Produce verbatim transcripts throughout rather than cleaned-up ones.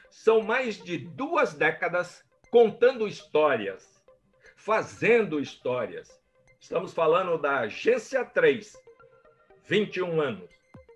São mais de duas décadas contando histórias, fazendo histórias. Estamos falando da Agência três, vinte e um anos.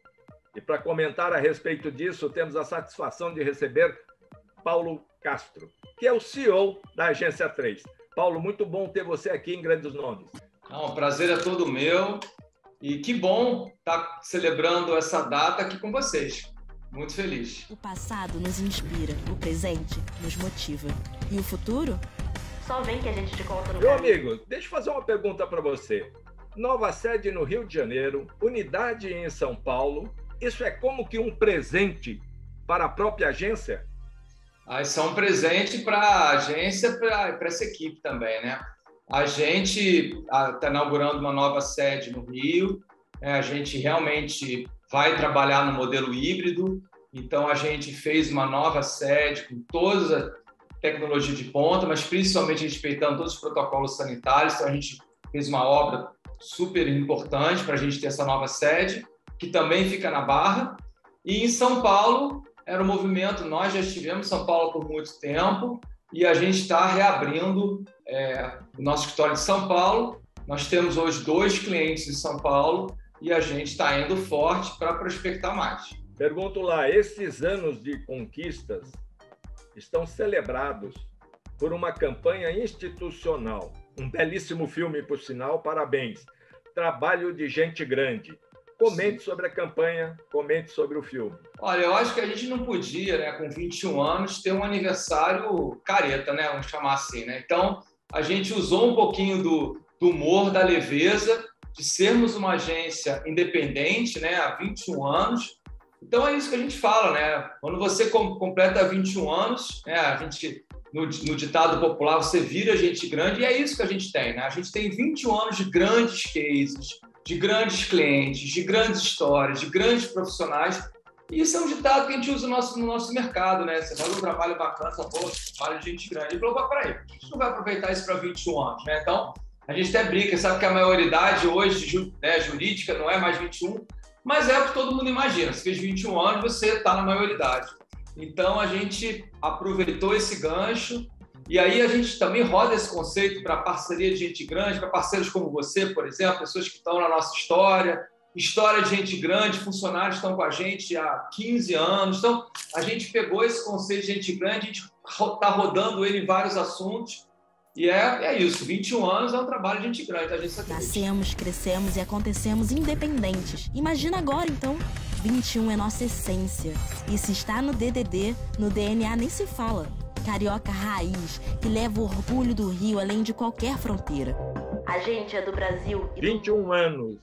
E para comentar a respeito disso, temos a satisfação de receber Paulo Castro, que é o C E O da Agência três. Paulo, muito bom ter você aqui em Grandes Nomes. Não, o prazer é todo meu e que bom estar celebrando essa data aqui com vocês. Muito feliz. O passado nos inspira, o presente nos motiva. E o futuro? Só vem que a gente te conta no Meu caminho. amigo, deixa eu fazer uma pergunta para você. Nova sede no Rio de Janeiro, unidade em São Paulo. Isso é como que um presente para a própria agência? Ah, isso é um presente para a agência, para essa equipe também, né? A gente está inaugurando uma nova sede no Rio. É, a gente realmente vai trabalhar no modelo híbrido. Então, a gente fez uma nova sede com toda a tecnologia de ponta, mas principalmente respeitando todos os protocolos sanitários. Então, a gente fez uma obra super importante para a gente ter essa nova sede, que também fica na Barra. E em São Paulo, era um movimento, nós já estivemos em São Paulo por muito tempo e a gente está reabrindo é, o nosso escritório de São Paulo. Nós temos hoje dois clientes em São Paulo e a gente está indo forte para prospectar mais. Pergunto lá, esses anos de conquistas estão celebrados por uma campanha institucional. Um belíssimo filme, por sinal, parabéns. Trabalho de gente grande. Comente Sim. sobre a campanha, comente sobre o filme. Olha, eu acho que a gente não podia, né, com vinte e um anos, ter um aniversário careta, né, vamos chamar assim, né? Então, a gente usou um pouquinho do, do humor, da leveza, de sermos uma agência independente, né, há vinte e um anos. Então, é isso que a gente fala, né? Quando você completa vinte e um anos, né, a gente, no, no ditado popular, você vira gente grande, e é isso que a gente tem, né? A gente tem vinte e um anos de grandes cases, de grandes clientes, de grandes histórias, de grandes profissionais. E isso é um ditado que a gente usa no nosso, no nosso mercado, né? Você faz um trabalho bacana, você fala, pô, trabalho de gente grande. Ele falou, peraí, a gente não vai aproveitar isso para vinte e um anos, né? Então, a gente até brinca, sabe que a maioridade hoje, né, jurídica, não é mais vinte e um, mas é o que todo mundo imagina. Você fez vinte e um anos, você está na maioridade. Então, a gente aproveitou esse gancho. E aí a gente também roda esse conceito para parceria de gente grande, para parceiros como você, por exemplo, pessoas que estão na nossa história, história de gente grande, funcionários que estão com a gente há quinze anos. Então, a gente pegou esse conceito de gente grande, a gente está rodando ele em vários assuntos, e é, é isso, vinte e um anos é um trabalho de gente grande. A gente Nascemos, crescemos e acontecemos independentes. Imagina agora, então. vinte e um é nossa essência. E se está no D D D, no D N A nem se fala. Carioca raiz, que leva o orgulho do Rio além de qualquer fronteira. A gente é do Brasil. E vinte e um anos.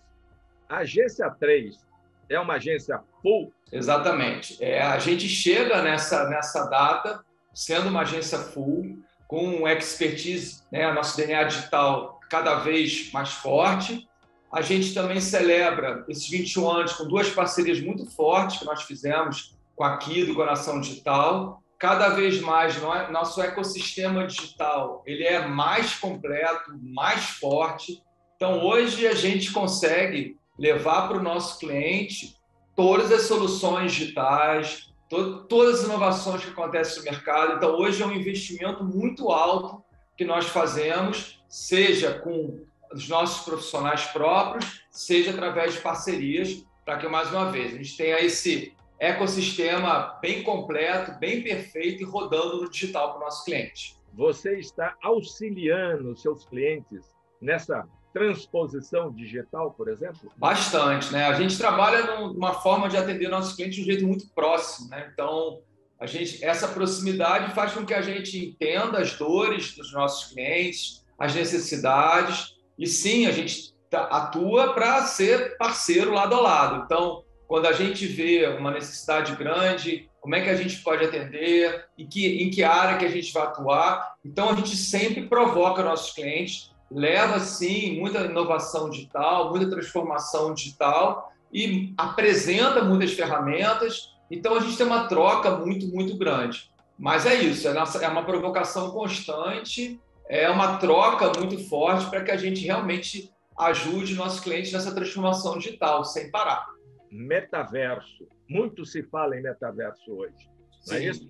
A Agência três é uma agência full? Exatamente. É, a gente chega nessa, nessa data sendo uma agência full, com expertise, né, nosso D N A digital cada vez mais forte. A gente também celebra esses vinte e um anos com duas parcerias muito fortes que nós fizemos com a Kido, com a Nação Digital. Cada vez mais, nosso ecossistema digital ele é mais completo, mais forte. Então, hoje, a gente consegue levar para o nosso cliente todas as soluções digitais, to todas as inovações que acontecem no mercado. Então, hoje é um investimento muito alto que nós fazemos, seja com os nossos profissionais próprios, seja através de parcerias, para que, mais uma vez, a gente tenha esse ecossistema bem completo, bem perfeito e rodando no digital para o nosso cliente. Você está auxiliando seus clientes nessa transposição digital, por exemplo? Bastante, né? A gente trabalha numa forma de atender nossos clientes de um jeito muito próximo, né? Então, a gente, essa proximidade faz com que a gente entenda as dores dos nossos clientes, as necessidades, e sim, a gente atua para ser parceiro lado a lado. Então, quando a gente vê uma necessidade grande, como é que a gente pode atender, em que, em que área que a gente vai atuar. Então, a gente sempre provoca nossos clientes, leva, sim, muita inovação digital, muita transformação digital e apresenta muitas ferramentas. Então, a gente tem uma troca muito, muito grande. Mas é isso, é, nossa, é uma provocação constante, é uma troca muito forte para que a gente realmente ajude nossos clientes nessa transformação digital, sem parar. Metaverso. Muito se fala em metaverso hoje. Não é isso?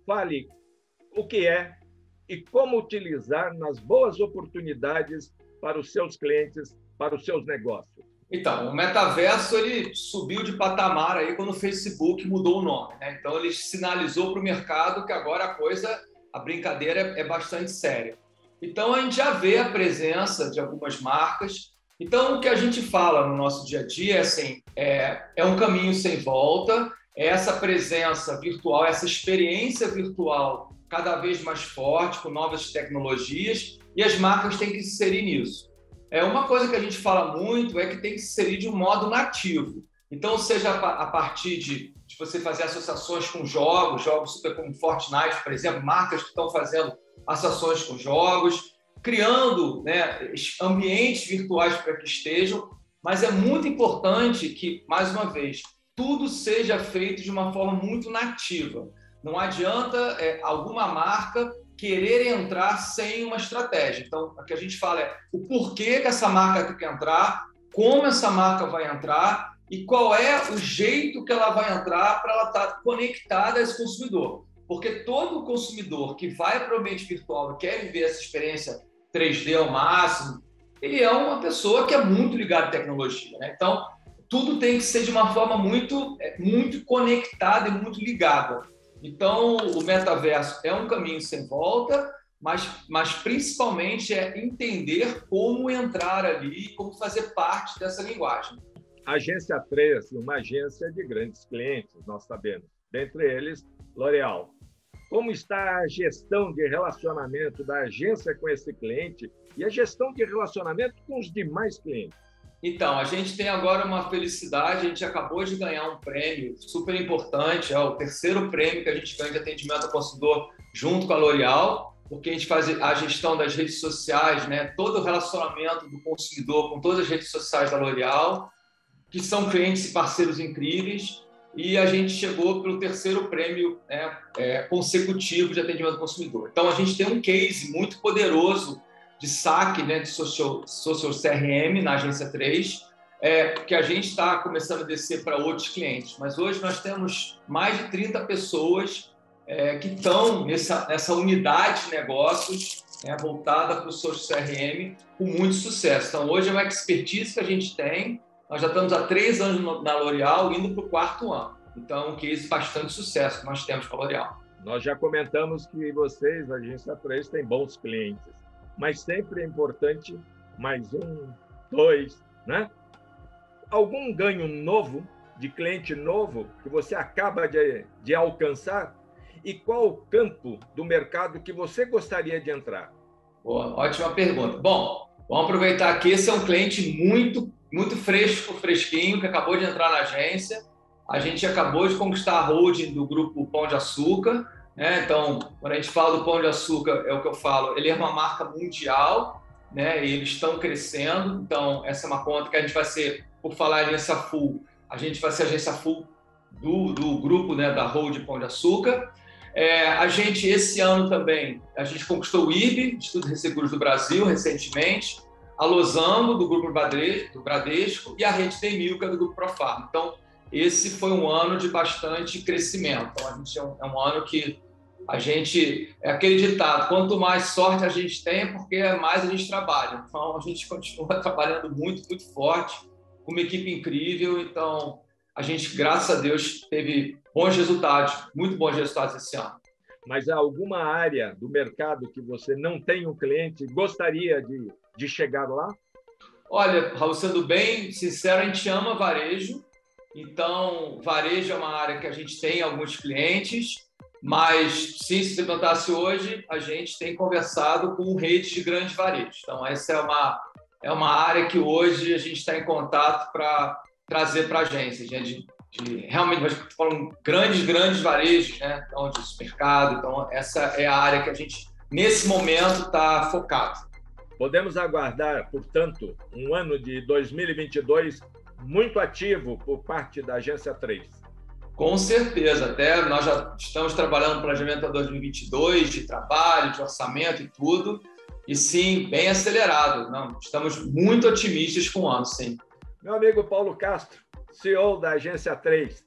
fale o que é e como utilizar nas boas oportunidades para os seus clientes, para os seus negócios. Então, o metaverso ele subiu de patamar aí quando o Facebook mudou o nome, né? Então, ele sinalizou para o mercado que agora a coisa, a brincadeira é bastante séria. Então, a gente já vê a presença de algumas marcas. Então, o que a gente fala no nosso dia a dia é assim, é, é um caminho sem volta, é essa presença virtual, essa experiência virtual cada vez mais forte, com novas tecnologias, e as marcas têm que se inserir nisso. É uma coisa que a gente fala muito é que tem que se inserir de um modo nativo. Então, seja a partir de, de você fazer associações com jogos, jogos super como Fortnite, por exemplo, marcas que estão fazendo associações com jogos, criando, né, ambientes virtuais para que estejam, mas é muito importante que, mais uma vez, tudo seja feito de uma forma muito nativa. Não adianta é, alguma marca querer entrar sem uma estratégia. Então, o que a gente fala é o porquê que essa marca tem que entrar, como essa marca vai entrar e qual é o jeito que ela vai entrar para ela estar conectada a esse consumidor. Porque todo consumidor que vai para o ambiente virtual e quer viver essa experiência três D ao máximo, ele é uma pessoa que é muito ligada à tecnologia, né? Então, tudo tem que ser de uma forma muito, muito conectada e muito ligada. Então, o metaverso é um caminho sem volta, mas, mas principalmente é entender como entrar ali, como fazer parte dessa linguagem. A Agência três, uma agência de grandes clientes, nós sabemos, dentre eles, L'Oréal. Como está a gestão de relacionamento da agência com esse cliente e a gestão de relacionamento com os demais clientes? Então, a gente tem agora uma felicidade, a gente acabou de ganhar um prêmio super importante, é o terceiro prêmio que a gente ganha de atendimento ao consumidor junto com a L'Oréal, porque a gente faz a gestão das redes sociais, né, todo o relacionamento do consumidor com todas as redes sociais da L'Oréal, que são clientes e parceiros incríveis, e a gente chegou pelo terceiro prêmio, né, é, consecutivo de atendimento ao consumidor. Então, a gente tem um case muito poderoso de saque, né, de social, social C R M na Agência três, é, que a gente está começando a descer para outros clientes. Mas hoje nós temos mais de trinta pessoas é, que estão nessa, nessa unidade de negócios, né, voltada para o social C R M com muito sucesso. Então, hoje é uma expertise que a gente tem. Nós já estamos há três anos na L'Oréal, indo para o quarto ano. Então, que é bastante sucesso que nós temos com a L'Oréal. Nós já comentamos que vocês, a Agência três, têm bons clientes. Mas sempre é importante mais um, dois, né? Algum ganho novo, de cliente novo, que você acaba de, de alcançar? E qual o campo do mercado que você gostaria de entrar? Boa, ótima pergunta. Bom, vamos aproveitar que esse é um cliente muito, muito fresco, fresquinho, que acabou de entrar na agência. A gente acabou de conquistar a holding do grupo Pão de Açúcar. É, então, quando a gente fala do Pão de Açúcar, é o que eu falo, ele é uma marca mundial, né, e eles estão crescendo, então essa é uma conta que a gente vai ser, por falar em agência full, a gente vai ser agência full do, do grupo, né, da Hold Pão de Açúcar. É, a gente, esse ano também, a gente conquistou o I B, Instituto de Resseguros do Brasil, recentemente, a Losango, do grupo do Bradesco, e a Rede T Milka, do grupo Profarma. Então, esse foi um ano de bastante crescimento. Então, a gente é um, é um ano que a gente, é aquele ditado, quanto mais sorte a gente tem, porque mais a gente trabalha. Então, a gente continua trabalhando muito, muito forte, com uma equipe incrível. Então, a gente, graças a Deus, teve bons resultados, muito bons resultados esse ano. Mas há alguma área do mercado que você não tem um cliente e gostaria de, de chegar lá? Olha, Raul, sendo bem sincero, a gente ama varejo. Então, varejo é uma área que a gente tem alguns clientes, mas, sim, se você perguntasse hoje, a gente tem conversado com redes de grandes varejos. Então, essa é uma, é uma área que hoje a gente está em contato para trazer para a agência, né? de, de realmente, nós falamos grandes, grandes varejos, né? Então, de supermercado. Então, essa é a área que a gente, nesse momento, está focado. Podemos aguardar, portanto, um ano de dois mil e vinte e dois muito ativo por parte da Agência três. Com certeza, até nós já estamos trabalhando no planejamento para dois mil e vinte e dois, de trabalho, de orçamento e tudo, e sim, bem acelerado. Não, estamos muito otimistas com o ano, sim. Meu amigo Paulo Castro, C E O da Agência três,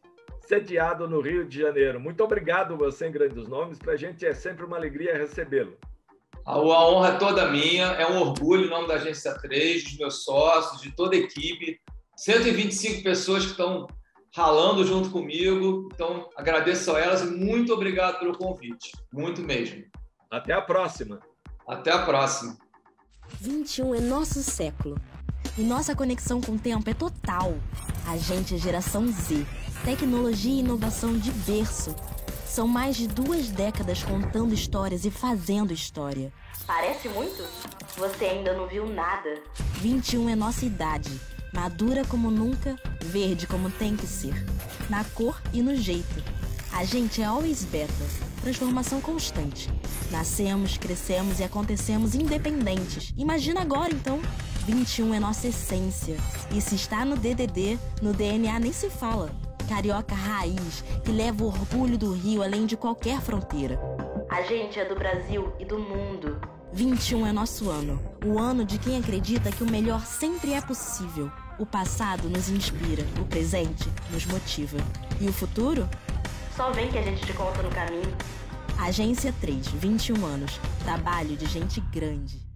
sediado no Rio de Janeiro. Muito obrigado, você em Grandes Nomes. Para a gente é sempre uma alegria recebê-lo. A honra é toda minha, é um orgulho em nome da Agência três, dos meus sócios, de toda a equipe. cento e vinte e cinco pessoas que estão ralando junto comigo. Então, agradeço a elas e muito obrigado pelo convite. Muito mesmo. Até a próxima. Até a próxima. vinte e um é nosso século. E nossa conexão com o tempo é total. A gente é geração Z. Tecnologia e inovação de berço. São mais de duas décadas contando histórias e fazendo história. Parece muito? Você ainda não viu nada. vinte e um é nossa idade. Madura como nunca, verde como tem que ser. Na cor e no jeito. A gente é Always Beta. Transformação constante. Nascemos, crescemos e acontecemos independentes. Imagina agora, então. vinte e um é nossa essência. E se está no D D D, no D N A nem se fala. Carioca raiz, que leva o orgulho do Rio além de qualquer fronteira. A gente é do Brasil e do mundo. vinte e um é nosso ano. O ano de quem acredita que o melhor sempre é possível. O passado nos inspira, o presente nos motiva. E o futuro? Só vem que a gente te conta no caminho. Agência três, vinte e um anos. Trabalho de gente grande.